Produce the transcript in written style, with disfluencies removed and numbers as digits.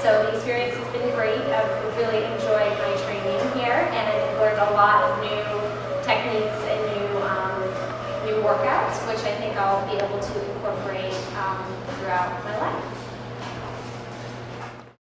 So the experience has been great. I've really enjoyed my training here, and I've learned a lot of new techniques and new workouts, which I think I'll be able to incorporate throughout my life.